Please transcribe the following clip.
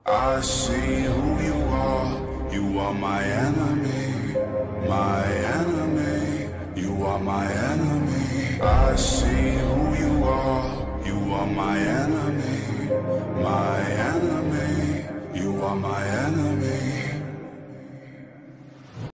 I see who you are my enemy, my enemy, you are my enemy. I see who you are my enemy, my enemy, you are my enemy.